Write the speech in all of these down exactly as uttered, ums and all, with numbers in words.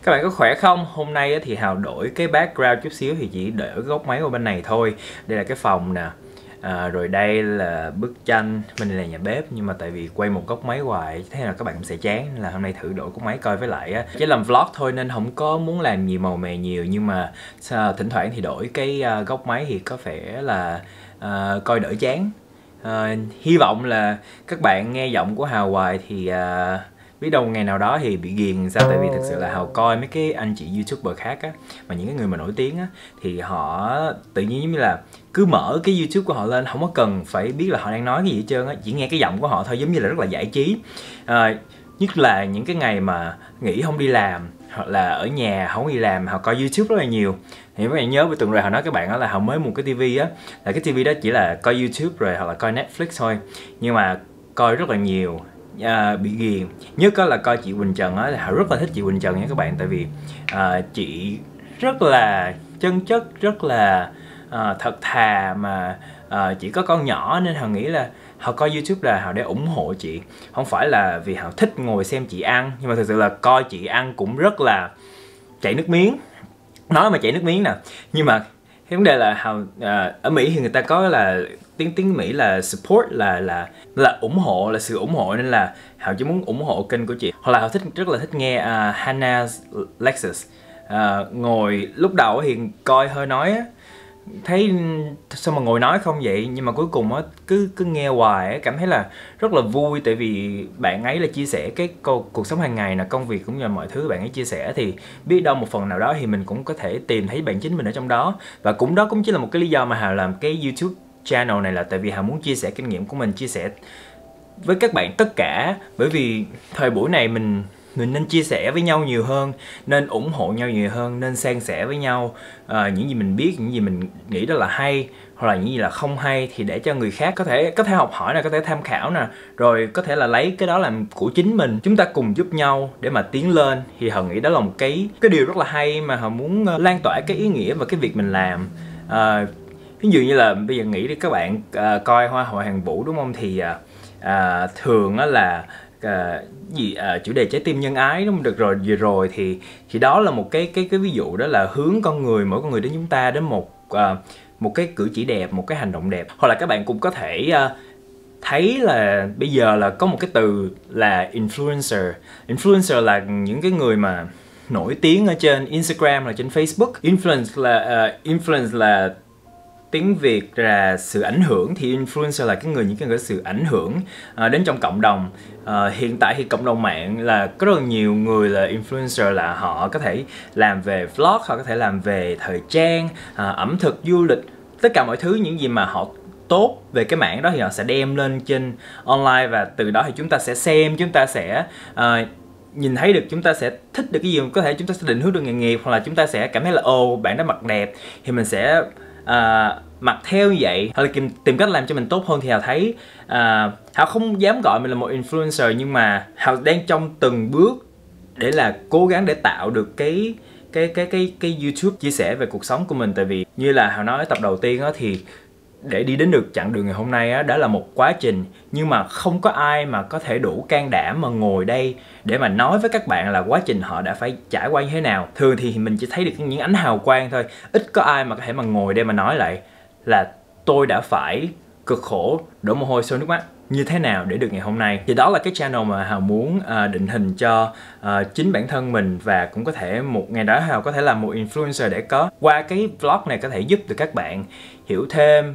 Các bạn có khỏe không? Hôm nay thì Hào đổi cái background chút xíu thì chỉ để góc máy ở bên này thôi. Đây là cái phòng nè. À, rồi đây là bức tranh, bên này là nhà bếp. Nhưng mà tại vì quay một góc máy hoài thế là các bạn cũng sẽ chán, nên là hôm nay thử đổi góc máy coi. Với lại á, chỉ làm vlog thôi nên không có muốn làm gì màu mè nhiều. Nhưng mà sao, thỉnh thoảng thì đổi cái uh, góc máy thì có vẻ là uh, coi đỡ chán. uh, Hy vọng là các bạn nghe giọng của Hào hoài thì uh, biết đâu ngày nào đó thì bị ghiền sao. Tại vì thực sự là Hào coi mấy cái anh chị YouTuber khác á, mà những cái người mà nổi tiếng á, thì họ tự nhiên giống như là cứ mở cái YouTube của họ lên, không có cần phải biết là họ đang nói cái gì hết trơn á, chỉ nghe cái giọng của họ thôi, giống như là rất là giải trí. à, Nhất là những cái ngày mà nghỉ không đi làm, hoặc là ở nhà không đi làm, họ coi YouTube rất là nhiều. Thì các bạn nhớ với tuần rồi họ nói các bạn đó là họ mới mua cái tivi á, là cái tivi đó chỉ là coi YouTube rồi hoặc là coi Netflix thôi, nhưng mà coi rất là nhiều. À, bị ghiền. Nhất đó là coi chị Quỳnh Trần á, họ rất là thích chị Quỳnh Trần nha các bạn. Tại vì à, chị rất là chân chất, rất là à, thật thà, mà à, chỉ có con nhỏ nên họ nghĩ là họ coi YouTube là họ để ủng hộ chị, không phải là vì họ thích ngồi xem chị ăn. Nhưng mà thực sự là coi chị ăn cũng rất là chảy nước miếng, nói mà chảy nước miếng nè. Nhưng mà cái vấn đề là Hào à, ở Mỹ thì người ta có là tiếng tiếng Mỹ là support, là là là ủng hộ, là sự ủng hộ, nên là Hào chỉ muốn ủng hộ kênh của chị. Hoặc là Hào thích rất là thích nghe uh, Hannah Lexus. Uh, ngồi lúc đầu thì coi hơi nói á, thấy sao mà ngồi nói không vậy, nhưng mà cuối cùng á cứ cứ nghe hoài á, cảm thấy là rất là vui. Tại vì bạn ấy là chia sẻ cái cuộc, cuộc sống hàng ngày, là công việc cũng như là mọi thứ bạn ấy chia sẻ, thì biết đâu một phần nào đó thì mình cũng có thể tìm thấy bản chính mình ở trong đó. Và cũng đó cũng chính là một cái lý do mà Hào làm cái YouTube channel này, là tại vì Hào muốn chia sẻ kinh nghiệm của mình, chia sẻ với các bạn tất cả. Bởi vì thời buổi này mình mình nên chia sẻ với nhau nhiều hơn, nên ủng hộ nhau nhiều hơn, nên san sẻ với nhau à, những gì mình biết, những gì mình nghĩ đó là hay, hoặc là những gì là không hay, thì để cho người khác có thể có thể học hỏi nè, có thể tham khảo nè, rồi có thể là lấy cái đó làm của chính mình. Chúng ta cùng giúp nhau để mà tiến lên, thì Hào nghĩ đó là một cái cái điều rất là hay mà Hào muốn lan tỏa cái ý nghĩa và cái việc mình làm. à, ví dụ như là bây giờ nghĩ đi, các bạn à, coi Hoa hậu Hàn Vũ đúng không, thì à, à, thường á là À, gì à, chủ đề trái tim nhân ái đúng không? Được rồi, vừa rồi thì thì đó là một cái cái cái ví dụ, đó là hướng con người, mỗi con người đến chúng ta đến một à, một cái cử chỉ đẹp, một cái hành động đẹp. Hoặc là các bạn cũng có thể à, thấy là bây giờ là có một cái từ là influencer. Influencer là những cái người mà nổi tiếng ở trên Instagram, là trên Facebook. Influence là uh, influence là tiếng Việt là sự ảnh hưởng, thì influencer là cái người những cái người có sự ảnh hưởng à, đến trong cộng đồng. À, hiện tại thì cộng đồng mạng là có rất là nhiều người là influencer, là họ có thể làm về vlog, họ có thể làm về thời trang, à, ẩm thực, du lịch, tất cả mọi thứ, những gì mà họ tốt về cái mảng đó thì họ sẽ đem lên trên online, và từ đó thì chúng ta sẽ xem, chúng ta sẽ à, nhìn thấy được, chúng ta sẽ thích được cái gì, có thể chúng ta sẽ định hướng được nghề nghiệp, hoặc là chúng ta sẽ cảm thấy là ồ bạn đó mặc đẹp thì mình sẽ À, mặc theo như vậy, hoặc là tìm, tìm cách làm cho mình tốt hơn. Thì Hào thấy à, Hào không dám gọi mình là một influencer, nhưng mà Hào đang trong từng bước để là cố gắng để tạo được cái cái cái cái cái YouTube chia sẻ về cuộc sống của mình. Tại vì như là Hào nói ở tập đầu tiên đó, thì để đi đến được chặng đường ngày hôm nay á, đó là một quá trình. Nhưng mà không có ai mà có thể đủ can đảm mà ngồi đây để mà nói với các bạn là quá trình họ đã phải trải qua như thế nào. Thường thì mình chỉ thấy được những ánh hào quang thôi, ít có ai mà có thể mà ngồi đây mà nói lại là tôi đã phải cực khổ, đổ mồ hôi sôi nước mắt như thế nào để được ngày hôm nay. Thì đó là cái channel mà Hào muốn uh, định hình cho uh, chính bản thân mình, và cũng có thể một ngày đó Hào có thể làm một influencer, để có qua cái vlog này có thể giúp được các bạn hiểu thêm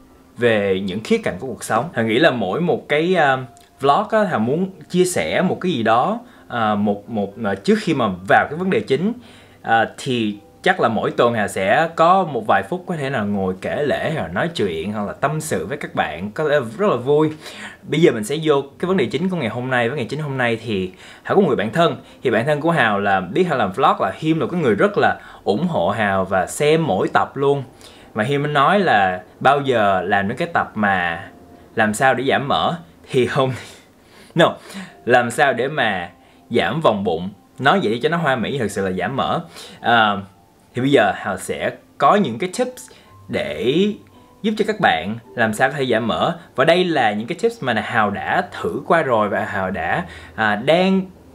về những khía cạnh của cuộc sống. Hào nghĩ là mỗi một cái uh, vlog á, Hào muốn chia sẻ một cái gì đó uh, một một uh, trước khi mà vào cái vấn đề chính uh, thì chắc là mỗi tuần Hào sẽ có một vài phút có thể là ngồi kể lể, hoặc nói chuyện, hoặc là tâm sự với các bạn, có thể rất là vui. Bây giờ mình sẽ vô cái vấn đề chính của ngày hôm nay. Với ngày chính hôm nay thì Hào có một người bạn thân. Thì bạn thân của Hào là biết Hào làm vlog, là Hiêm là cái người rất là ủng hộ Hào và xem mỗi tập luôn. Mà Hiêm mới nói là bao giờ làm những cái tập mà làm sao để giảm mỡ, thì không no, làm sao để mà giảm vòng bụng, nói vậy cho nó hoa mỹ, thực sự là giảm mỡ. à, Thì bây giờ Hào sẽ có những cái tips để giúp cho các bạn làm sao có thể giảm mỡ. Và đây là những cái tips mà Hào đã thử qua rồi, và Hào đã à, đang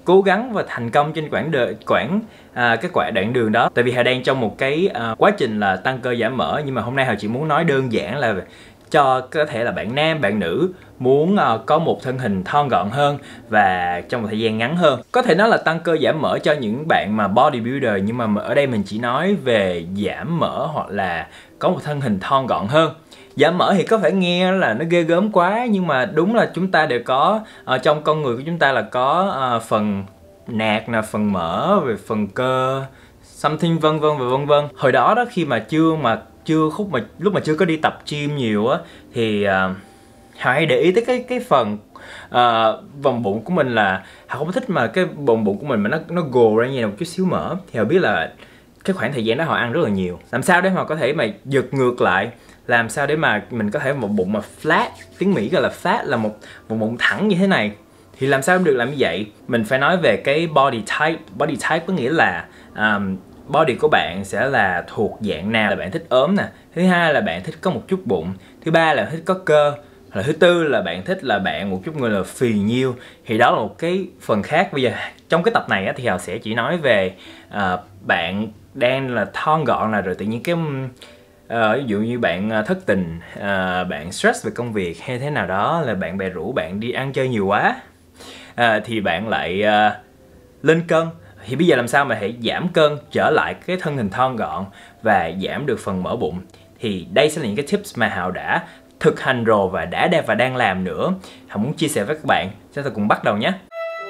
cố gắng và thành công trên quãng đời quãng à, cái quãng đoạn đường đó. Tại vì Hào đang trong một cái à, quá trình là tăng cơ giảm mỡ, nhưng mà hôm nay Hào chỉ muốn nói đơn giản là cho có thể là bạn nam, bạn nữ muốn uh, có một thân hình thon gọn hơn và trong một thời gian ngắn hơn. Có thể nói là tăng cơ giảm mỡ cho những bạn mà bodybuilder, nhưng mà ở đây mình chỉ nói về giảm mỡ hoặc là có một thân hình thon gọn hơn. Giảm mỡ thì có phải nghe là nó ghê gớm quá, nhưng mà đúng là chúng ta đều có uh, trong con người của chúng ta là có uh, phần nạc là phần mỡ, về phần cơ, something vân vân và vân vân. Hồi đó đó khi mà chưa mà chưa khúc mà lúc mà chưa có đi tập gym nhiều á thì uh, Hào hay để ý tới cái cái phần uh, vòng bụng của mình là Hào không thích mà cái vòng bụng của mình mà nó nó gồ ra như một chút xíu mỡ. Thì Hào biết là cái khoảng thời gian đó Hào ăn rất là nhiều. Làm sao để mà có thể mà giật ngược lại, làm sao để mà mình có thể một bụng mà flat, tiếng Mỹ gọi là flat là một một bụng thẳng như thế này. Thì làm sao được làm như vậy? Mình phải nói về cái body type. Body type có nghĩa là um, body của bạn sẽ là thuộc dạng nào. Là bạn thích ốm nè, thứ hai là bạn thích có một chút bụng, thứ ba là thích có cơ, là thứ tư là bạn thích là bạn một chút người là phì nhiêu. Thì đó là một cái phần khác. Bây giờ trong cái tập này á, thì Hào sẽ chỉ nói về uh, bạn đang là thon gọn là rồi tự nhiên cái uh, ví dụ như bạn thất tình, uh, bạn stress về công việc hay thế nào đó, là bạn bè rủ bạn đi ăn chơi nhiều quá, uh, thì bạn lại uh, lên cân. Thì bây giờ làm sao mà hãy giảm cân, trở lại cái thân hình thon gọn và giảm được phần mỡ bụng. Thì đây sẽ là những cái tips mà Hào đã thực hành rồi và đã đang và đang làm nữa. Hào muốn chia sẻ với các bạn. Chúng ta cùng bắt đầu nhé.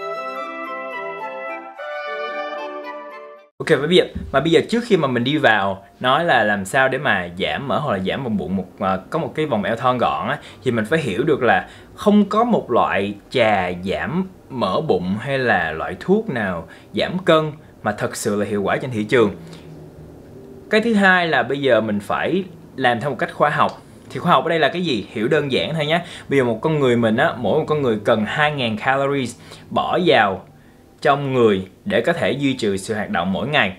Ok, và bây giờ, mà bây giờ trước khi mà mình đi vào nói là làm sao để mà giảm mỡ hoặc là giảm vòng bụng một uh, có một cái vòng eo thon gọn á, thì mình phải hiểu được là không có một loại trà giảm mỡ bụng hay là loại thuốc nào giảm cân mà thật sự là hiệu quả trên thị trường. Cái thứ hai là bây giờ mình phải làm theo một cách khoa học. Thì khoa học ở đây là cái gì? Hiểu đơn giản thôi nhé. Bây giờ một con người mình á, mỗi một con người cần hai nghìn calories bỏ vào trong người để có thể duy trì sự hoạt động mỗi ngày.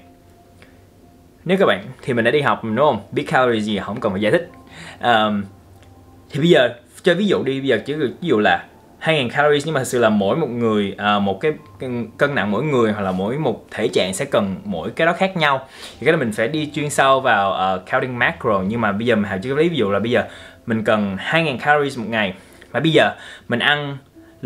Nếu các bạn, thì mình đã đi học đúng không? Biết calories gì không cần phải giải thích. Um, thì bây giờ cho ví dụ đi, bây giờ chỉ ví dụ là hai nghìn calories, nhưng mà thật sự là mỗi một người uh, một cái cân nặng mỗi người hoặc là mỗi một thể trạng sẽ cần mỗi cái đó khác nhau. Thì cái đó mình phải đi chuyên sâu vào uh, counting macro. Nhưng mà bây giờ mình chỉ lấy ví dụ là bây giờ mình cần hai nghìn calories một ngày, mà bây giờ mình ăn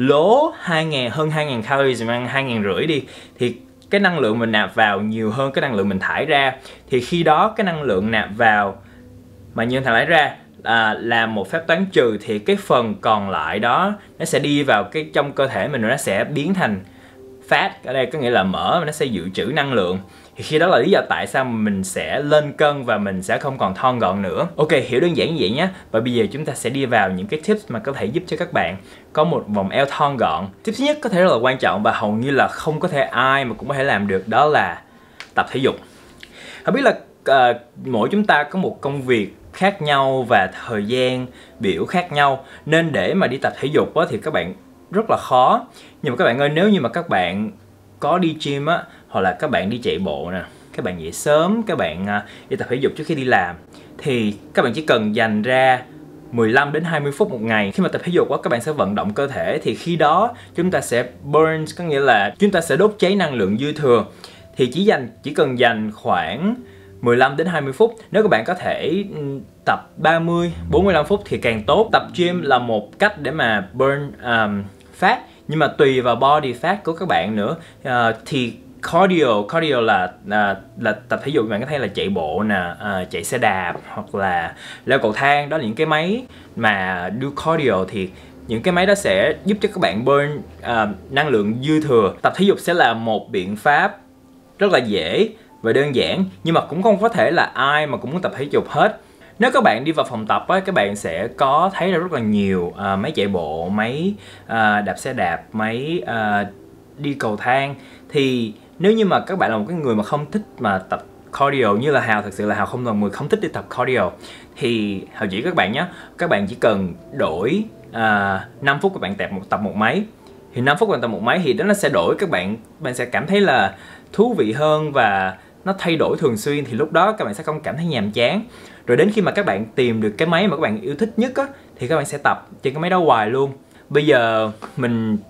lố hai nghìn, hơn hai nghìn calories, mình ăn hai nghìn rưỡi đi, thì cái năng lượng mình nạp vào nhiều hơn cái năng lượng mình thải ra. Thì khi đó cái năng lượng nạp vào mà như thải ra à, làm một phép toán trừ, thì cái phần còn lại đó nó sẽ đi vào cái trong cơ thể mình, rồi nó sẽ biến thành fat, ở đây có nghĩa là mỡ, nó sẽ dự trữ năng lượng. Thì khi đó là lý do tại sao mình sẽ lên cân và mình sẽ không còn thon gọn nữa. Ok, hiểu đơn giản như vậy nhé. Và bây giờ chúng ta sẽ đi vào những cái tips mà có thể giúp cho các bạn có một vòng eo thon gọn. Tip thứ nhất có thể rất là quan trọng và hầu như là không có thể ai mà cũng có thể làm được, đó là tập thể dục. Không biết là uh, mỗi chúng ta có một công việc khác nhau và thời gian biểu khác nhau, nên để mà đi tập thể dục á, thì các bạn rất là khó. Nhưng mà các bạn ơi, nếu như mà các bạn có đi gym á, hoặc là các bạn đi chạy bộ nè, các bạn dậy sớm, các bạn uh, đi tập thể dục trước khi đi làm, thì các bạn chỉ cần dành ra mười lăm đến hai mươi phút một ngày. Khi mà tập thể dục á, các bạn sẽ vận động cơ thể, thì khi đó chúng ta sẽ burn, có nghĩa là chúng ta sẽ đốt cháy năng lượng dư thừa. Thì chỉ dành chỉ cần dành khoảng mười lăm đến hai mươi phút. Nếu các bạn có thể tập ba mươi, bốn mươi lăm phút thì càng tốt. Tập gym là một cách để mà burn um, fat, nhưng mà tùy vào body fat của các bạn nữa. Uh, thì cardio, cardio là uh, là tập thể dục, bạn có thể là chạy bộ nè, uh, chạy xe đạp hoặc là leo cầu thang. Đó là những cái máy mà do cardio, thì những cái máy đó sẽ giúp cho các bạn burn uh, năng lượng dư thừa. Tập thể dục sẽ là một biện pháp rất là dễ và đơn giản, nhưng mà cũng không có thể là ai mà cũng muốn tập thể dục hết. Nếu các bạn đi vào phòng tập á, các bạn sẽ có thấy rất là nhiều uh, máy chạy bộ, máy uh, đạp xe đạp, máy uh, đi cầu thang. Thì nếu như mà các bạn là một cái người mà không thích mà tập cardio như là Hào, thật sự là Hào không là người không thích đi tập cardio, thì Hào chỉ các bạn nhé, các bạn chỉ cần đổi uh, năm phút các bạn tập một tập một máy. Thì năm phút các bạn tập một máy thì đó nó sẽ đổi, các bạn bạn sẽ cảm thấy là thú vị hơn và nó thay đổi thường xuyên, thì lúc đó các bạn sẽ không cảm thấy nhàm chán. Rồi đến khi mà các bạn tìm được cái máy mà các bạn yêu thích nhất á, thì các bạn sẽ tập trên cái máy đó hoài luôn. Bây giờ mình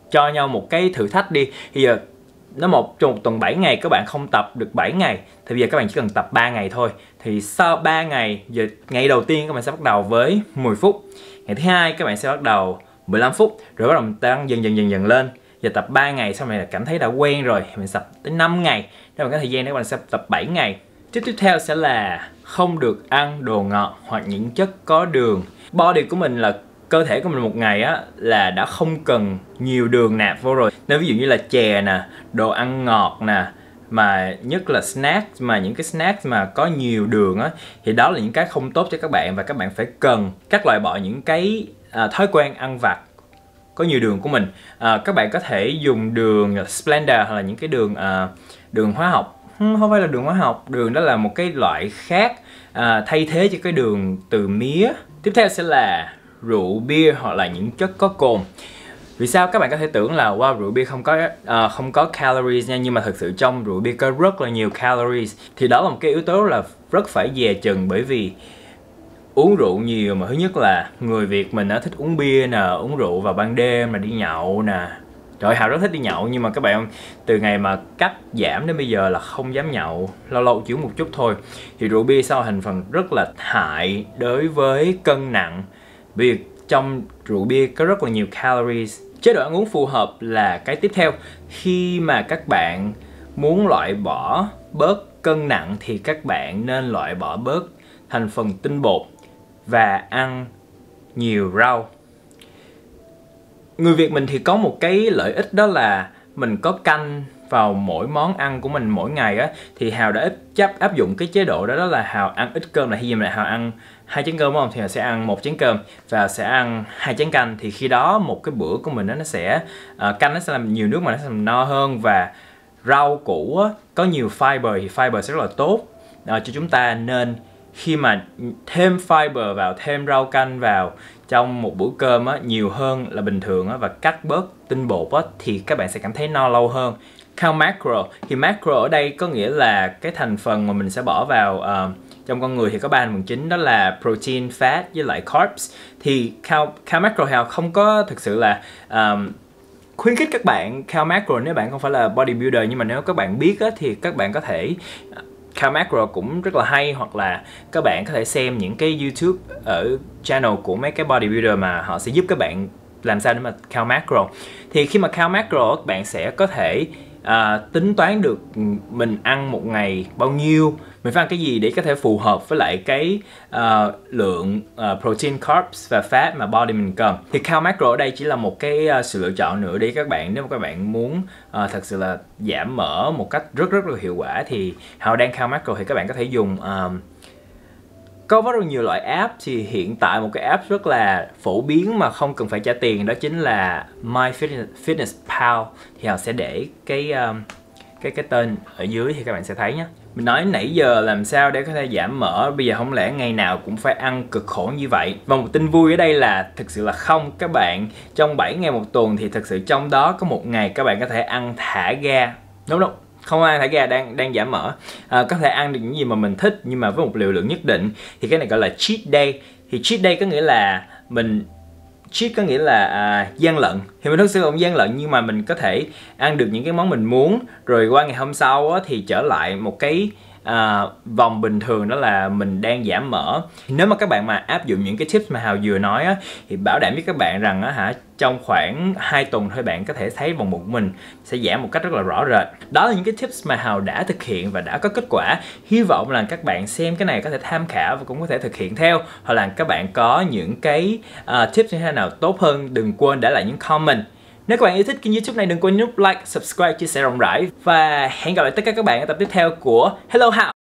cho nhau một cái thử thách đi. Bây giờ nó một trong một tuần bảy ngày các bạn không tập được bảy ngày thì bây giờ các bạn chỉ cần tập ba ngày thôi. Thì sau ba ngày, giờ ngày đầu tiên các bạn sẽ bắt đầu với mười phút, ngày thứ hai các bạn sẽ bắt đầu mười lăm phút, rồi bắt đầu tăng dần dần dần dần lên. Giờ tập ba ngày xong rồi cảm thấy đã quen rồi, mình tập tới năm ngày, để bạn có thời gian để các bạn sẽ tập bảy ngày. Tiếp tiếp theo sẽ là không được ăn đồ ngọt hoặc những chất có đường. Body của mình là cơ thể của mình một ngày á là đã không cần nhiều đường nạp vô rồi. Nên ví dụ như là chè nè, đồ ăn ngọt nè, mà nhất là snacks, mà những cái snacks mà có nhiều đường á thì đó là những cái không tốt cho các bạn, và các bạn phải cần cắt loại bỏ những cái à, thói quen ăn vặt có nhiều đường của mình. À, các bạn có thể dùng đường Splenda hoặc là những cái đường à, đường hóa học. Không phải là đường hóa học, đường đó là một cái loại khác à, thay thế cho cái đường từ mía. Tiếp theo sẽ là rượu bia hoặc là những chất có cồn. Vì sao các bạn có thể tưởng là wow, rượu bia không có uh, không có calories nha, nhưng mà thực sự trong rượu bia có rất là nhiều calories. Thì đó là một cái yếu tố là rất phải dè chừng, bởi vì uống rượu nhiều mà thứ nhất là người Việt mình đã thích uống bia nè, uống rượu vào ban đêm mà đi nhậu nè. Trời, Hào rất thích đi nhậu, nhưng mà các bạn từ ngày mà cắt giảm đến bây giờ là không dám nhậu, lâu lâu chỉ uống một chút thôi. Thì rượu bia sau thành phần rất là hại đối với cân nặng, vì trong rượu bia có rất là nhiều calories. Chế độ ăn uống phù hợp là cái tiếp theo. Khi mà các bạn muốn loại bỏ bớt cân nặng thì các bạn nên loại bỏ bớt thành phần tinh bột và ăn nhiều rau. Người Việt mình thì có một cái lợi ích, đó là mình có canh vào mỗi món ăn của mình mỗi ngày á. Thì Hào đã chấp áp dụng cái chế độ đó, đó là Hào ăn ít cơm, là khi mà Hào ăn hai chén cơm đúng không, thì Hào sẽ ăn một chén cơm và sẽ ăn hai chén canh. Thì khi đó một cái bữa của mình đó, nó sẽ uh, canh nó sẽ làm nhiều nước mà nó sẽ làm no hơn, và rau củ á, có nhiều fiber thì fiber sẽ rất là tốt uh, cho chúng ta. Nên khi mà thêm fiber vào, thêm rau canh vào trong một bữa cơm á, nhiều hơn là bình thường á, và cắt bớt tinh bột á, thì các bạn sẽ cảm thấy no lâu hơn. Count macro thì macro ở đây có nghĩa là cái thành phần mà mình sẽ bỏ vào uh, trong con người thì có ba phần chính, đó là protein, fat với lại carbs. Thì count, count macro Hào không có thực sự là um, khuyến khích các bạn count macro nếu bạn không phải là bodybuilder, nhưng mà nếu các bạn biết á, thì các bạn có thể count macro cũng rất là hay, hoặc là các bạn có thể xem những cái YouTube ở channel của mấy cái bodybuilder mà họ sẽ giúp các bạn làm sao để mà count macro. Thì khi mà count macro các bạn sẽ có thể uh, tính toán được mình ăn một ngày bao nhiêu, mình phải ăn cái gì để có thể phù hợp với lại cái uh, lượng uh, protein, carbs và fat mà body mình cần. Thì count macro ở đây chỉ là một cái uh, sự lựa chọn nữa để các bạn, nếu mà các bạn muốn uh, thật sự là giảm mỡ một cách rất rất là hiệu quả. Thì Hào đang count macro thì các bạn có thể dùng uh, có rất là nhiều loại app. Thì hiện tại một cái app rất là phổ biến mà không cần phải trả tiền, đó chính là MyFitnessPal. Thì Hào sẽ để cái uh, cái cái tên ở dưới thì các bạn sẽ thấy nhé. Mình nói nãy giờ làm sao để có thể giảm mỡ, bây giờ không lẽ ngày nào cũng phải ăn cực khổ như vậy. Và một tin vui ở đây là thực sự là không các bạn. Trong bảy ngày một tuần thì thực sự trong đó có một ngày các bạn có thể ăn thả ga. Đúng đúng, không ăn thả ga, đang đang giảm mỡ. À, có thể ăn được những gì mà mình thích nhưng mà với một liều lượng nhất định. Thì cái này gọi là cheat day. Thì cheat day có nghĩa là mình cheat có nghĩa là à, gian lận. Thì mình thực sự không gian lận, nhưng mà mình có thể ăn được những cái món mình muốn, rồi qua ngày hôm sau á, thì trở lại một cái à, vòng bình thường, đó là mình đang giảm mỡ. Nếu mà các bạn mà áp dụng những cái tips mà Hào vừa nói á, thì bảo đảm với các bạn rằng á, hả, trong khoảng hai tuần thôi bạn có thể thấy vòng bụng của mình sẽ giảm một cách rất là rõ rệt. Đó là những cái tips mà Hào đã thực hiện và đã có kết quả. Hy vọng là các bạn xem cái này có thể tham khảo và cũng có thể thực hiện theo, hoặc là các bạn có những cái uh, tips như thế nào tốt hơn, đừng quên để lại những comment. Nếu các bạn yêu thích kênh YouTube này, đừng quên nút like, subscribe, chia sẻ rộng rãi, và hẹn gặp lại tất cả các bạn ở tập tiếp theo của Hello Hào.